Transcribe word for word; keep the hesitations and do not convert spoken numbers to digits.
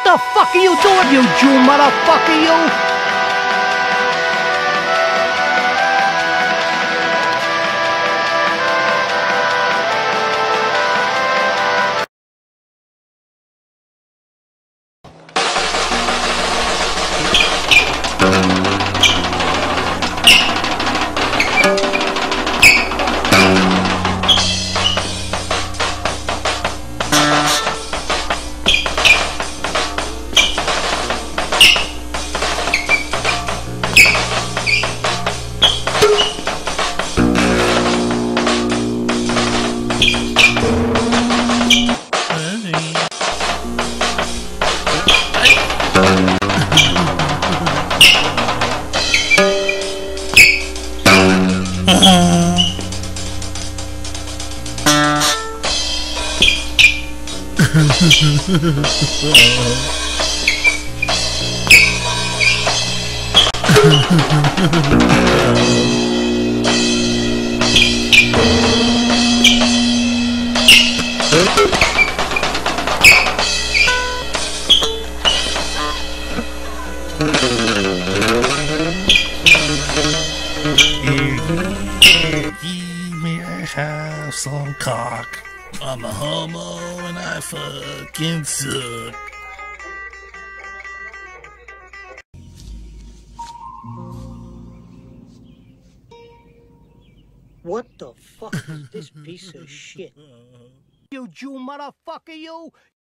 What the fuck are you doing, you Jew motherfucker, you? May I have some cock? I'm a homo and I fucking suck. What the fuck is this piece of shit? You Jew motherfucker, you?